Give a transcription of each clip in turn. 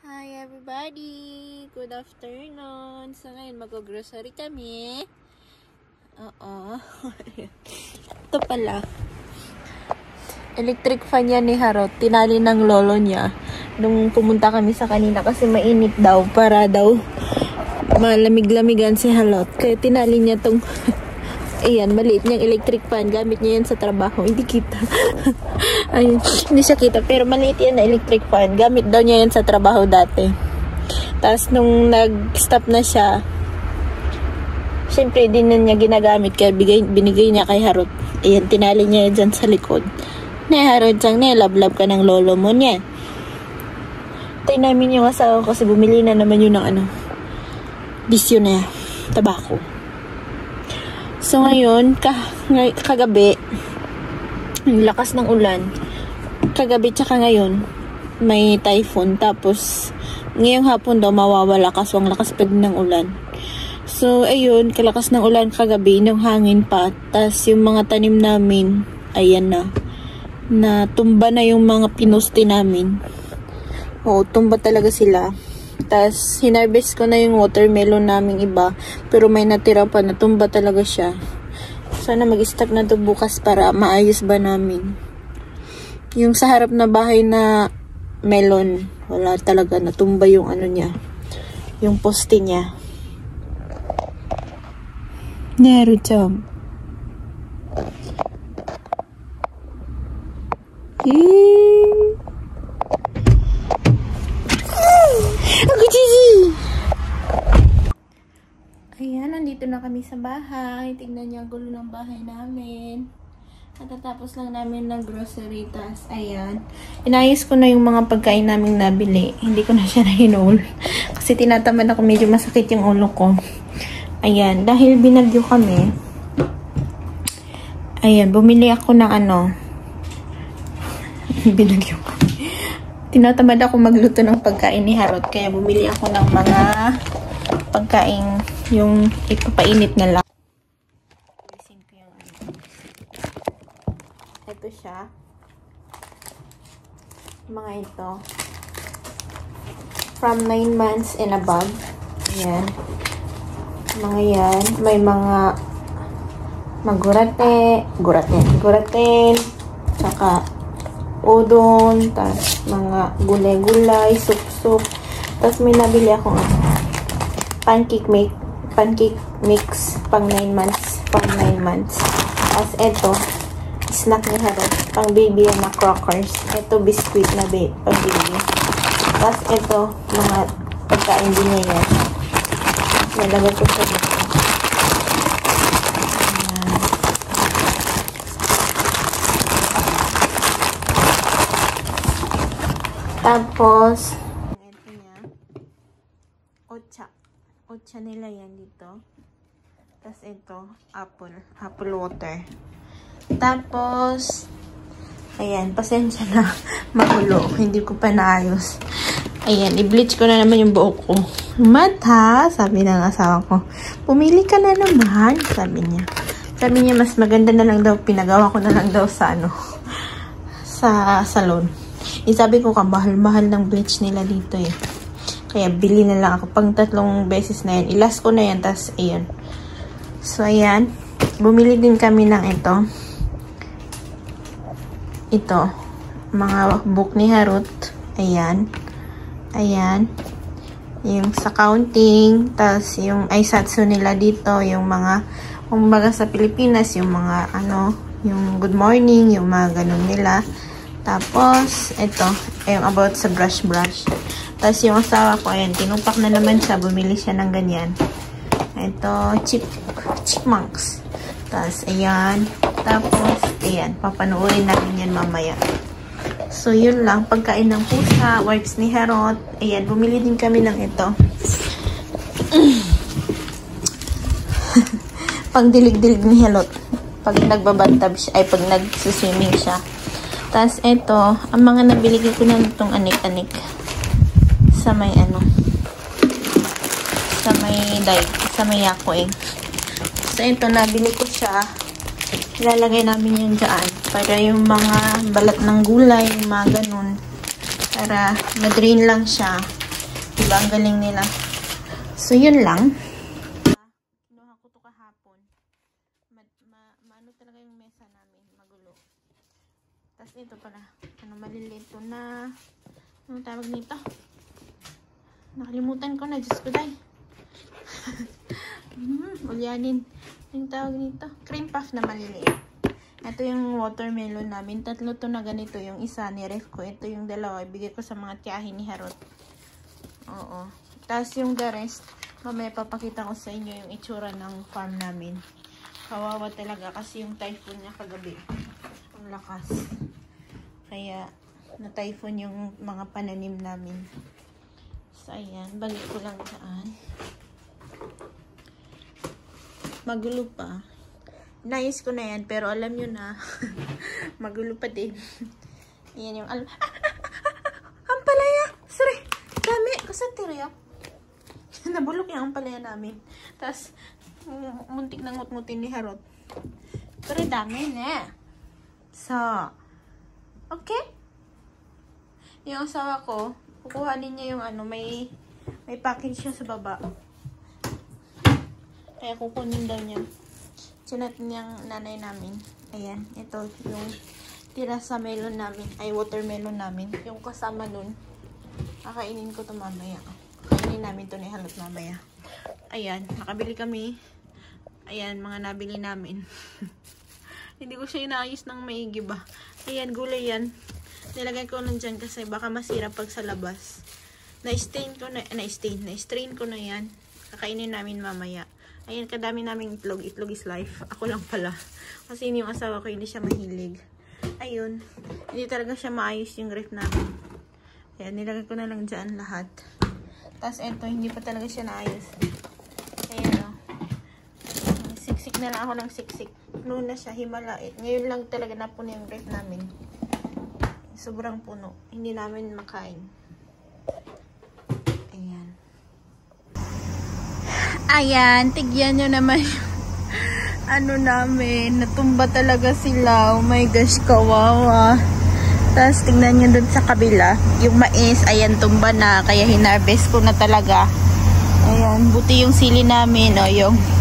Hi everybody! Good afternoon! So ngayon mag-grocery kami. Oo. Ito pala. Electric fan yan ni Harot. Tinali ng lolo niya. Nung pumunta kami sa kanina kasi mainit daw. Para daw malamig-lamigan si Harot. Kaya tinali niya tong ayan, maliit niyang electric fan. Gamit niya yan sa trabaho. Hindi kita. Ayun, hindi siya kita. Pero maliit yan na electric fan. Gamit daw niya yan sa trabaho dati. Tapos nung nag-stop na siya, syempre din na niya ginagamit. Kaya binigay niya kay Harot. Ayan, tinali niya yan dyan sa likod. Harot siyang lablab ka ng lolo mo niya. Tayo namin yung asawa kasi bumili na naman yun ng bisyo na tabako. So ngayon, kagabi, yung lakas ng ulan. Kagabi tsaka ngayon, may typhoon. Tapos, ngayong hapon daw mawawala kasi ang lakas pa din ng ulan. So, ayun, kalakas ng ulan kagabi, yung hangin pa. Tapos, yung mga tanim namin, ayan na tumba na yung mga pinuste namin. Oo, tumba talaga sila. Tapos, hinarvest ko na yung watermelon namin iba. Pero may natira pa, natumba talaga siya. Sana mag-stock na to bukas para maayos ba namin. Yung sa harap na bahay na melon, wala talaga, natumba yung niya. Yung poste niya. Naruto. Ako Gigi! Ayan, nandito na kami sa bahay. Tingnan niyo ang gulo ng bahay namin. Natatapos lang namin ng grocery. Tas, ayan. Inayos ko na yung mga pagkain naming nabili. Hindi ko na siya na-hinol. Kasi tinatamad ako, medyo masakit yung ulo ko. Ayan, dahil binagyo kami. Ayan, bumili ako ng binagyo kami. Tinatamad ako magluto ng pagkain ni Harot. Kaya bumili ako ng mga pagkain yung ipapainit na lang. Alisin ko yung ito siya. Mga ito. From 9 months and above. Ayan. Mga yan. May mga guraten, saka udon, tas mga gulay-gulay, soup. Tas may nabili akong pancake mix pang 9 months. As eto, snack ni Harot, pang baby na crackers. Eto, biscuit na pang baby. As eto, mga pagkain din niya yan. Nalagay ko sa dito. Tapos, ito niya, ocha nila yan dito. Tapos ito, apple water. Tapos, ayan, pasensya na, magulo, hindi ko pa naayos. Ayan, i-bleach ko na naman yung buhok ko. Mata, sabi ng asawa ko, pumili ka na naman, sabi niya. Sabi niya, mas maganda na lang daw, pinagawa ko na lang daw sa sa salon. Sabi ko, kamahal-mahal ng bleach nila dito eh. Kaya bili na lang ako. Pang 3 beses na yan. Ilas ko na yan. Tapos, ayan. So, ayan. Bumili din kami ng ito. Ito. Mga book ni Harot. Ayan. Ayan. Yung sa counting. Tapos, yung aisatsu nila dito. Yung mga, kumbaga sa Pilipinas, yung mga, yung good morning, yung mga ganun nila. Tapos, ito, yung about sa brush. Tapos, yung asawa ko, ayan, tinupak na naman siya. Bumili siya ng ganyan. Ito, chipmunks. Tapos, ayan. Tapos, ayan, papanoorin natin yan mamaya. So, yun lang. Pagkain ng pusa, wipes ni Harot. Ayan, bumili din kami ng ito. Pag dilig-dilig ni Harot. Pag nagbabantab siya, ay pag nagsuswimming siya. Tapos, ito, ang mga nabili ko na itong anik-anik. Sa may sa may yako eh. So, ito, nabili ko siya. Ilalagay namin yun dyan. Para yung mga balat ng gulay, yung mga ganun. Para ma-drain lang siya. Diba, ang galing nila. So, yun lang. Kinuha ko to kahapon. Maano talaga yung mesa namin. Magulo. Tapos ito pala. Ano, maliliit to na... Anong tawag nito? Nakalimutan ko na. Diyos ko, day. Ulyanin. Yung tawag nito. Cream puff na maliliit. Ito yung watermelon namin. 3 to na ganito. Yung isa ni ref ko. Ito yung dalawa. Ibigay ko sa mga tiyahin ni Harot. Oo. Tapos yung the rest, mamaya papakita ko sa inyo yung itsura ng farm namin. Kawawa talaga kasi yung typhoon niya kagabi. Ang lakas. Kaya, na-typhoon yung mga pananim namin. So, ayan. Balik ko lang dyan. Magulo pa. Nais ko na yan, pero alam nyo na, magulo pa din. Ayan yung ampalaya! Sorry! Dami! Kasatiriya. Nabulok yung ampalaya namin. Tapos, muntik na ngut-ngutin ni Harot. Pero dami na. So, okay? Yung asawa ko, kukuhanin niya yung ano, may package siya sa baba. Kaya kukunin daw niya. Sinat niyang nanay namin. Ayan, ito yung tira sa melon namin. Ay, watermelon namin. Yung kasama nun. Kakainin ko to mamaya. Kainin namin to ni Halot mamaya. Ayan, nakabili kami. Ayan, mga nabili namin. Hindi ko siya inaayos ng maigi ba. Ayan, gulay yan. Nilagay ko lang dyan kasi baka masira pag sa labas. Na-strain ko na yan. Kakainin namin mamaya. Ayan, kadami naming itlog. Itlog is life. Ako lang pala. Kasi yung asawa ko, hindi siya mahilig. Ayun. Hindi talaga siya maayos yung ref namin. Ayan, nilagay ko na lang dyan lahat. Tapos eto, hindi pa talaga siya naayos. Ayan o. Siksik na lang ako ng siksik. Puno na siya, himala. Ngayon lang talaga napuno yung ref namin. Sobrang puno. Hindi namin makain. Ayan. Ayan, tigyan nyo naman ano namin. Natumba talaga sila. Oh my gosh, kawawa. Tapos tignan nyo dun sa kabila. Yung mais, ayan, tumba na. Kaya hinarvest ko na talaga. Ayan, buti yung sili namin. O,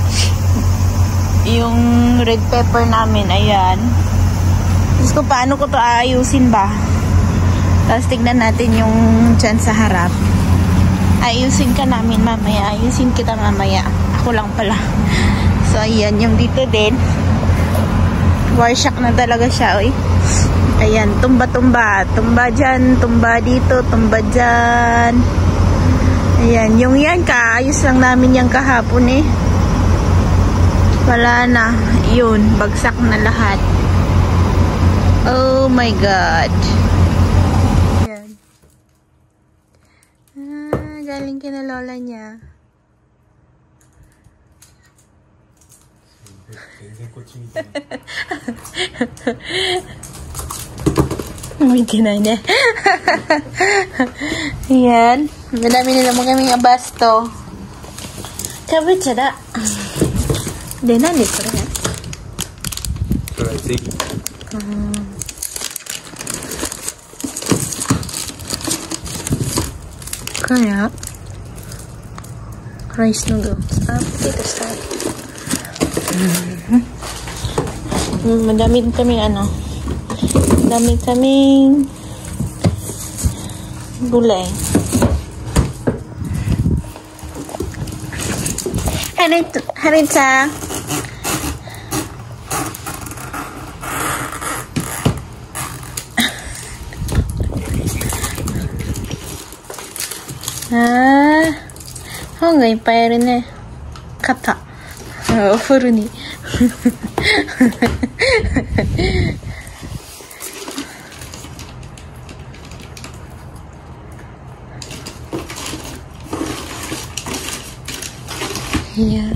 yung red pepper namin. Ayan. Tapos ko, paano ko to aayusin ba? Tapos tignan natin yung dyan sa harap. Ayusin ka namin mamaya. Ayusin kita mamaya. Ako lang pala. So, ayan. Yung dito din. Warshock na talaga siya. Oy. Ayan. Tumba-tumba. Tumba dyan. Tumba dito. Tumba dyan. Ayan. Yung yan. Kaayos lang namin yung kahapon eh. Wala na. Yun. Bagsak na lahat. Oh my God. Galing kina lola niya. May kinain niya. Ayan. Madami nila mo kaming abasto. Kabit siya da. Dena nito rin. Kaya rice noodles. Potato salad. Madami kaming ano. Madami kaming gulay. Haritsa. Hanggang pa rin eh. Kata. Offer ni. Ayan.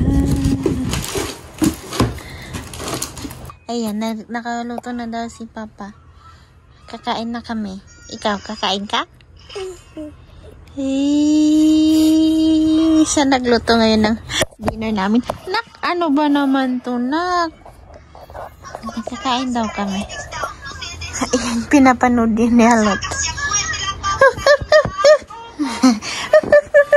Ayan, nakaluto na daw si Papa. Kakain na kami. Ikaw, kakain ka? Siya nagluto ngayon ng dinner namin. Nak, ano ba naman to, nak? Kakain daw kami. Ayan, pinapanood din ni Halot.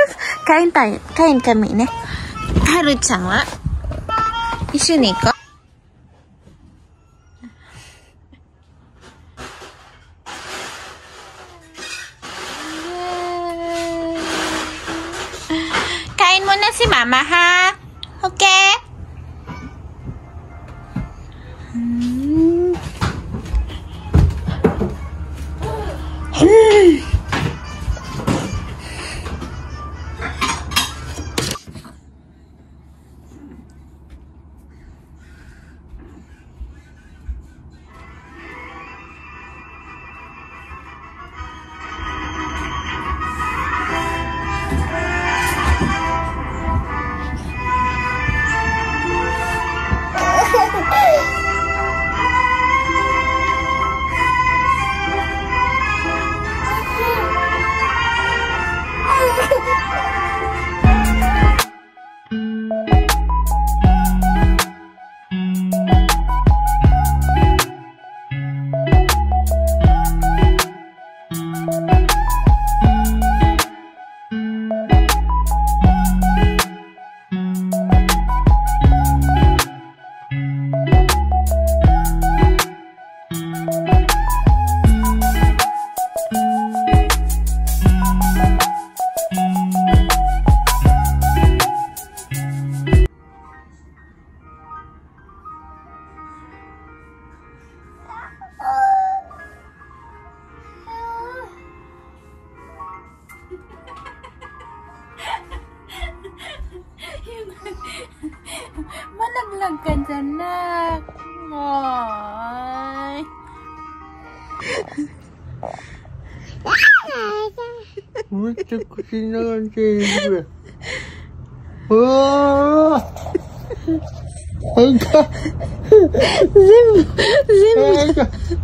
kain kamiね。はるちゃんは一緒に行こう。kain muna si mama ha. Okay? Malaglag ka dyan, nak. Ay. Mucho cocinado siempre. ¡Oh! ¡Venga! ¡Venga!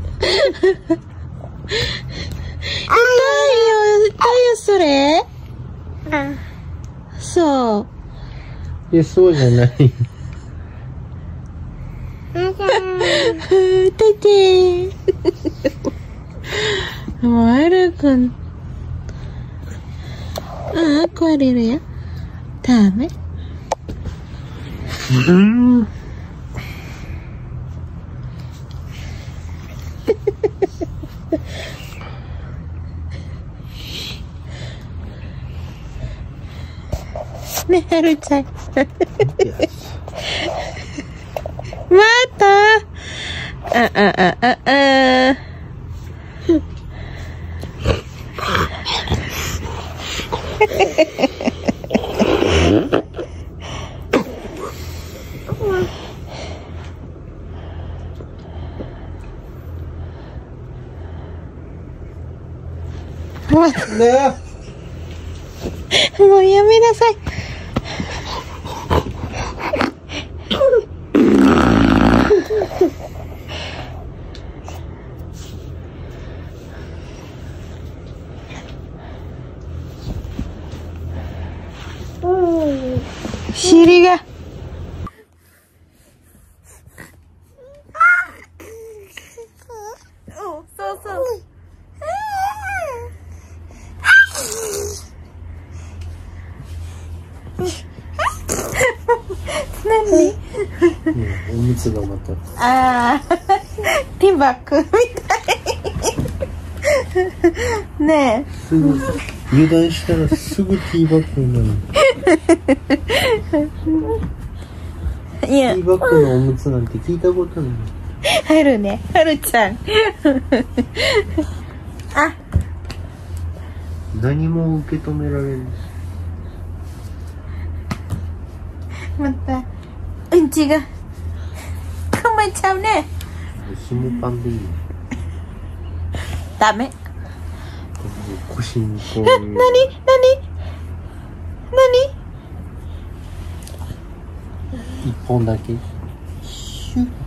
Tayo, sore? So. いや、そうじゃない。 ててもうあるくん壊れるよダメねはるちゃんまたもうやめなさい尻がそうそう何おむつがまたティーバッグみたいねえすぐ油断したらすぐティーバッグになるいやティーバッグのおむつなんて聞いたことないはるねはるちゃんあ何も受け止められるまたうんちがこまちゃうねひもパンでいいのダメ腰にこう何一本だけシュッ